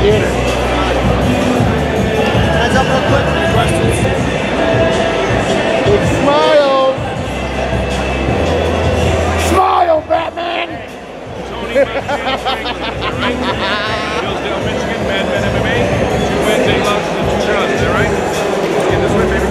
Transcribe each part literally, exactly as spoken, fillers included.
theater. Hands up real quick. Any questions? Big smile. Smile, Batman. Tony Hillsdale, Michigan, Mad Men M M A. Two wins, eight losses, and two draws. Is that right? Let's get this way, baby.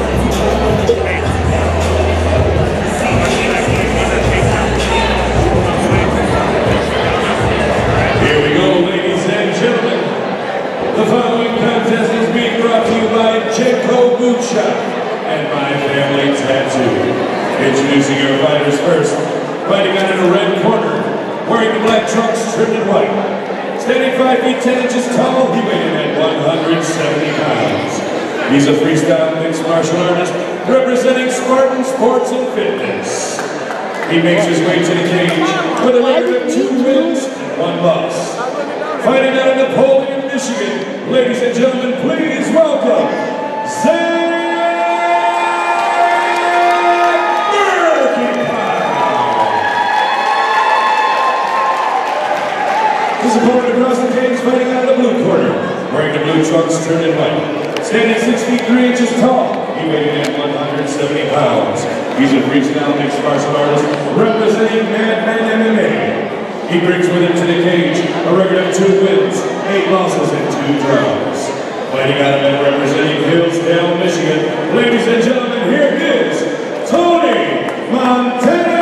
Here we go, ladies and gentlemen. The following contest is being brought to you by Jenko Bootshop and My Family Tattoo. Introducing our fighters first, fighting out in a red corner, wearing the black trunks trimmed in white. Standing five feet ten inches tall, he weighed in at one hundred seventy pounds. He's a freestyle mixed martial artist representing Spartan Sports and Fitness. He makes his way to the cage with a record of two wins and one loss. Fighting out of Napoleon, Michigan, ladies and gentlemen, please welcome Zach His opponent across the cage, fighting out of the blue corner, wearing the blue trunks trimmed in white. Standing six feet three inches tall, he weighed in at one hundred seventy pounds. He's a freestyle mixed martial artist representing Mad Men M M A. He brings with him to the cage a record of two wins, eight losses, and two draws. Fighting out of and representing Hillsdale, Michigan, ladies and gentlemen, here is Tony Montana.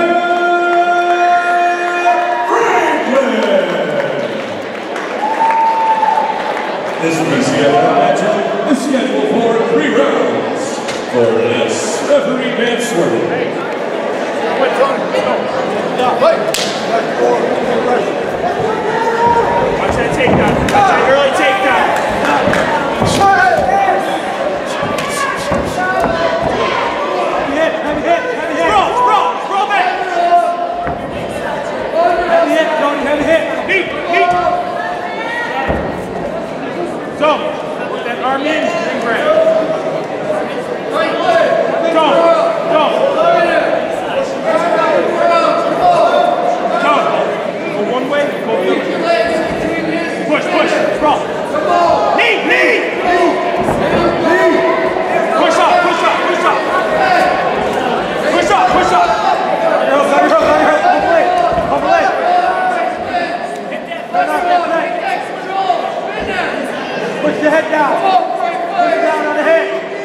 This P C L matchup is scheduled for three rounds. For this, referee Ben Swerve. Wait, Tony. Stop. Wait. Watch that takedown. Watch that early takedown. Heavy hit, heavy hit, heavy hit. Sprawl, sprawl, sprawl back. Heavy hit, Tony, heavy hit. Knee, knee. So, put that arm in, ring grab. Go, go. Go. Go one way, go the other way. Push, push, sprawl. Knee, knee. Push up, push up, push up. Push up, push up. Let her hook, let her hook, let her hook. Overlay, overlay. Hit that, hit that. Push the head down. Push it down on the head.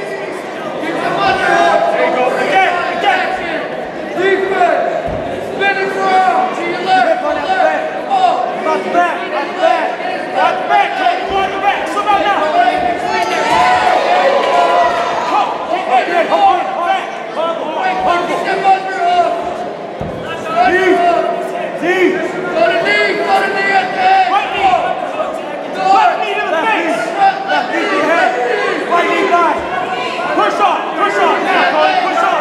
There you go. Again, again. Defense. Spinning around. To your left. Hip on that back. About the back. About the back. About the back. Go on the back. Slow down now. Hold. Keep it good. Hold it. Hold it. Hold it. Hold it. Step under up. Knee. Knee. Go to knee. Go to knee at the head. Right knee. Left knee to the face. Left knee to the head. Right knee back. Push on. Push on. Now, Tony. Push on.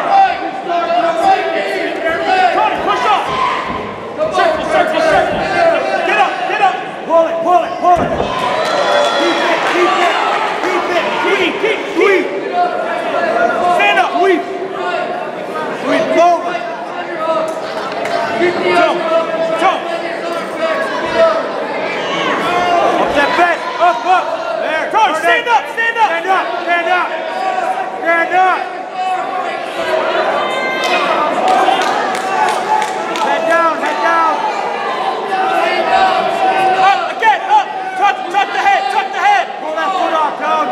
Tony, push on. Circle, circle, circle. Get up. Get up. Pull it. Pull it. Pull it. Keep it. Keep it. Keep it. Keep. Keep. Keep. Stand up. Sweep. Sweep forward. Jump. Jump. Up that bed. Up, up. There. Tony, stand up. Stand up. Stand up. Stand up. Stand up. Head down. Head down. Up. Again. Up. Tuck. Tuck the head. Tuck the head. Pull that foot off, Tone.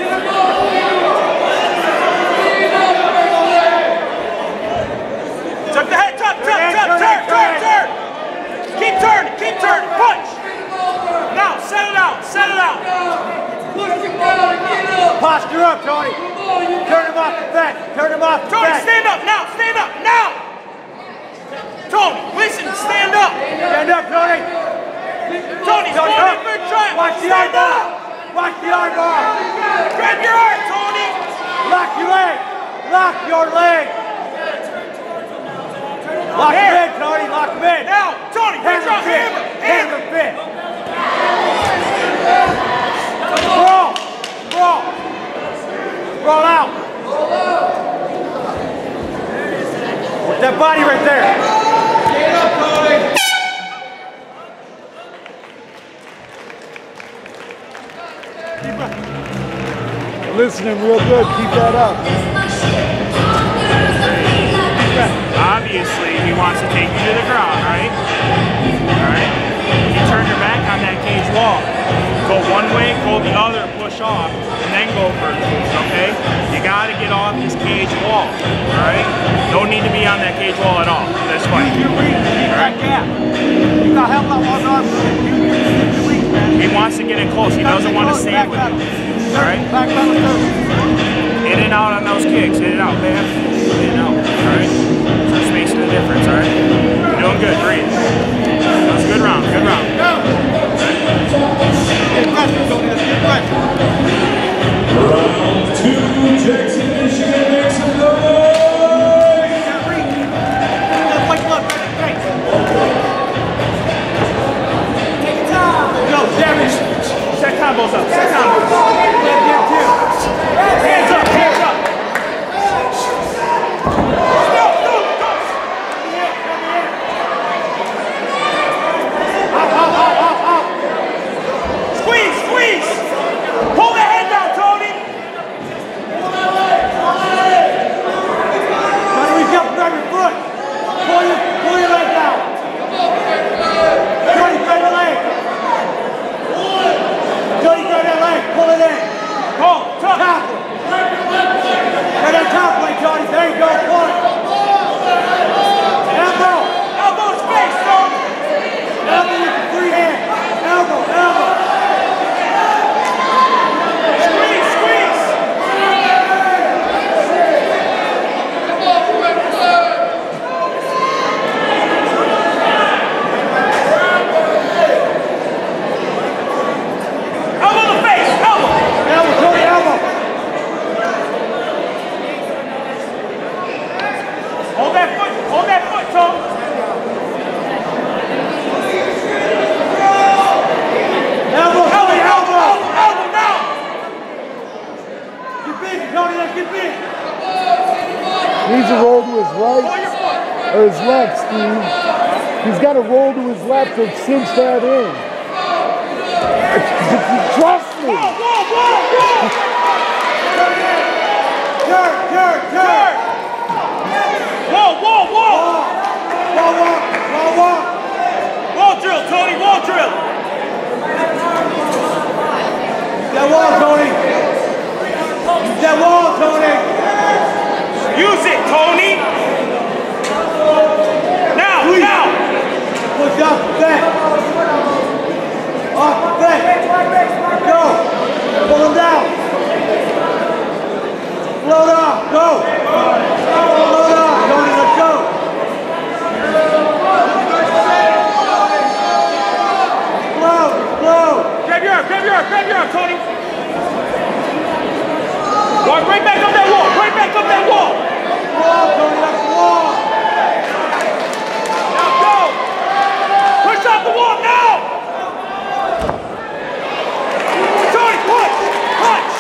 Tuck the head. Tuck. Tuck. Tuck. Turn. Turn. Turn. Keep turning. Keep turning. Punch. Now, set it out, set it out. Posture up, Tony. Turn him off the back. Turn him off the Tony, back. Stand up now, stand up now. Tony, listen, stand up. Stand up, Tony. Tony's Tony, going in for a try. Watch the arm bar. Watch the arm bar. Grab your arm, Tony. Lock your leg. Lock your leg. Lock him in, Tony. Lock him in. Now, Tony, hammer your hammer. Hammer fit. Sprawl! Sprawl! Sprawl out! Put that body right there! Get up, Tony! Listening real good. Keep that up. Obviously, he wants to take you to the ground, right? Alright? You turn your back on that cage wall. Go one way, go the other, push off, and then go further, okay? You gotta get off this cage wall, alright? No need to be on that cage wall at all. That's fine. You're weak. Keep that gap. You got help out one arm. You're weak, man. He wants to get in close. He doesn't want to stand with you. Alright? Back pedal third. In and out on those kicks. In and out, man. In and out, alright? So it's making a difference, alright? You're doing good. Breathe. That was a good round. Good round. Get pressure, Tony. Let's get pressure. Round two, Jackson, Michigan, make some noise! White blood, right? Take your time. Go, damage. Set combos up. Set combos. Get, get two. Hands up. Hands up. Go, go, go. Up, up, up, up, up. Squeeze, squeeze. Pull the head down, Tony. Try to reach up and grab your foot. Pull your, pull your leg down. Jody, grab your leg. Jody, grab that leg. Pull it in. Pull, tuck. Top it. Grab that top leg, Jody. There you go. Pull it. Elbow. Elbow to space, Tony. Elbow with the free hand. Elbow, elbow. Squeeze, squeeze. Elbow to face, elbow. Elbow, Jody, elbow. Hold that foot, hold that foot, Tony. Elbow, Jody, elbow. Elbow, elbow now. Get big, Jody, let's get big. Needs to roll to his Pull right your foot. or his left, Steve. He's got to roll to his left to cinch that in. Trust me. Whoa, whoa, whoa, whoa. Turn, turn, turn. Whoa, whoa, whoa. Wall walk, wall walk. Wall drill, Tony, wall drill. That wall, Tony. Use that wall, Tony. Use it, Tony. Now, Please. now. Push up, back. Off, back. Go. Pull him down. Float off, go. Float off, Tony, let's go. Float, float. Grab your arm, grab your arm, grab your arm, Tony. Walk right back up that wall, right back up that wall. Wall, Tony, that's the wall. Now go. Push off the wall now. Tony, push, punch.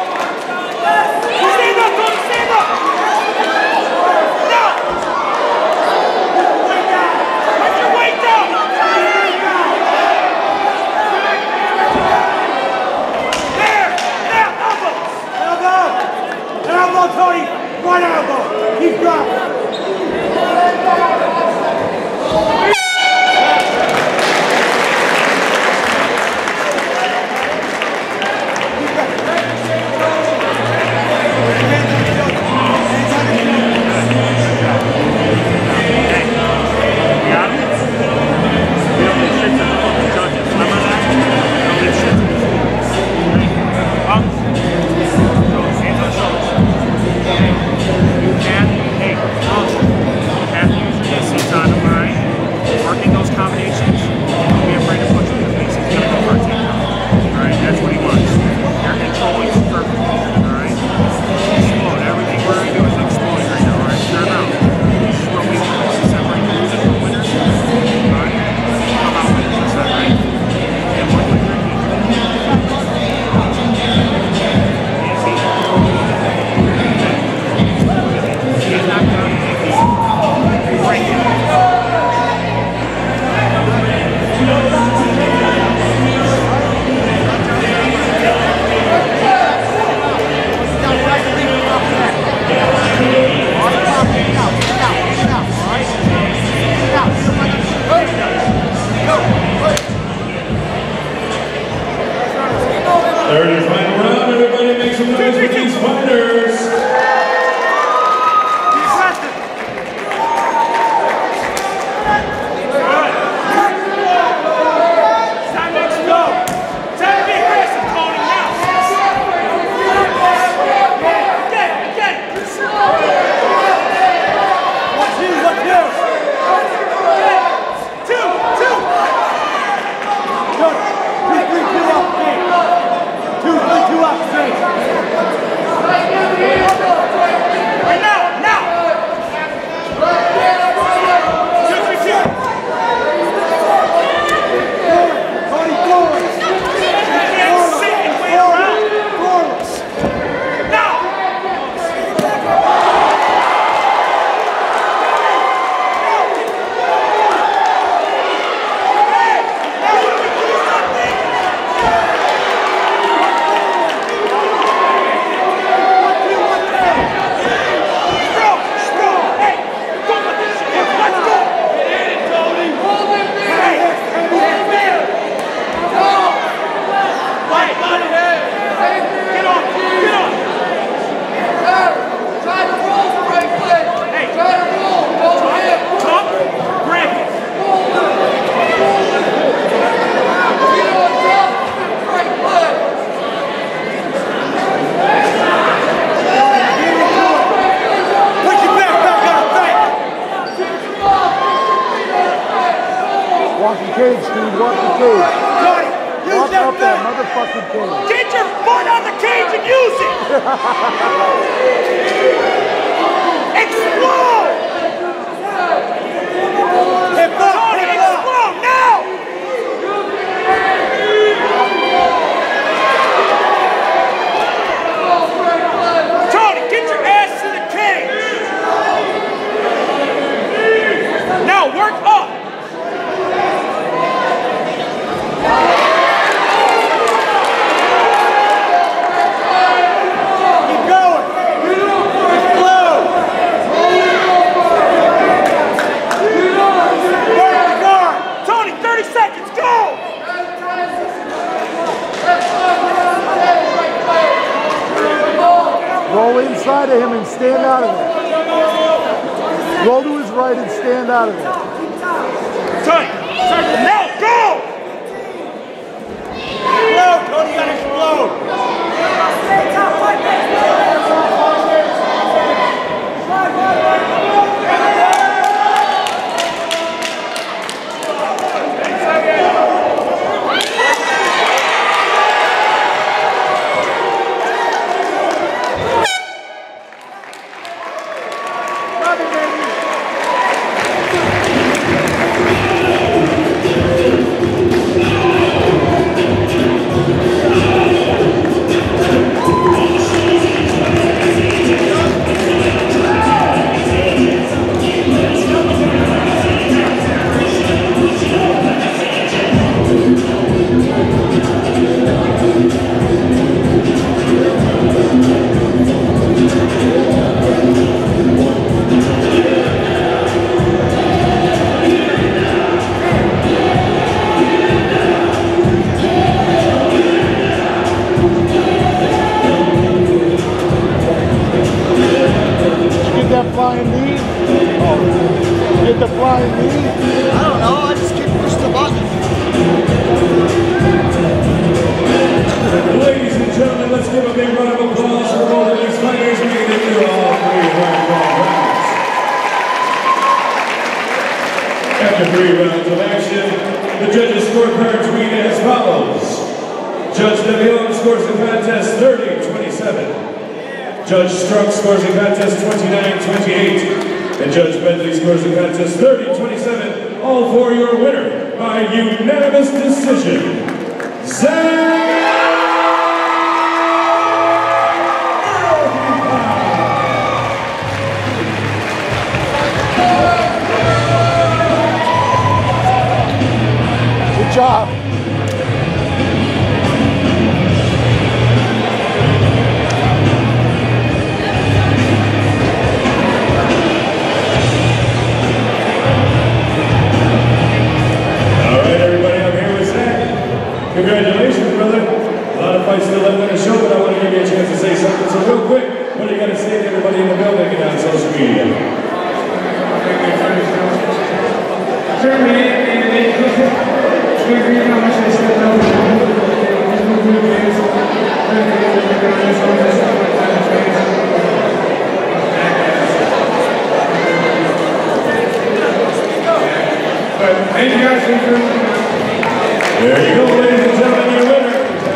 Stand up, Tony, stand up. Now. Weight down. Put your weight down. There, now, elbows. Elbow. Elbow, Tony. One elbow. Keep dropping. Third and final round, everybody make some noise for these fighters. Walk the cage, dude. Walk the cage. Tony, use Walk that up that thing. motherfucking cage. Get your foot on the cage and use it. Explode. Hip up, Tony, hip explode up. Now. Tony, get your ass to the cage. Now work up. Roll inside of him and stand out of there. Roll to his right and stand out of there. Tony, now go! Explode, Tony, you gotta explode. Flying knee? Oh, get the flying knee? I don't know, I just keep pushing the button. Ladies and gentlemen, let's give a big round of applause for all of these fighters making it through all three rounds. After three rounds of action, the judges' scorecards read as follows. Judge DeVillon scores the contest thirty twenty-seven. Judge Strunk scores the contest twenty-nine twenty-eight. And Judge Bentley scores the contest thirty twenty-seven. All for your winner by unanimous decision, Zach! Good job. Congratulations, brother. A lot of fights still left on the show, but I want to give you a chance to say something. So real quick, what do you got to say to everybody in the building and on social media? Certainly, and it we agree how much they stepped up and thank you guys for There you go, ladies and gentlemen, your winner.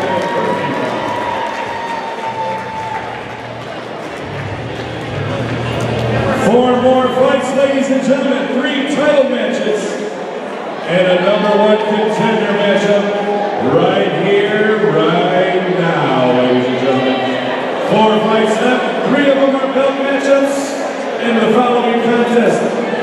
Four more fights, ladies and gentlemen. Three title matches. And a number one contender matchup right here, right now, ladies and gentlemen. Four fights left. Three of them are belt matchups. In the following contest,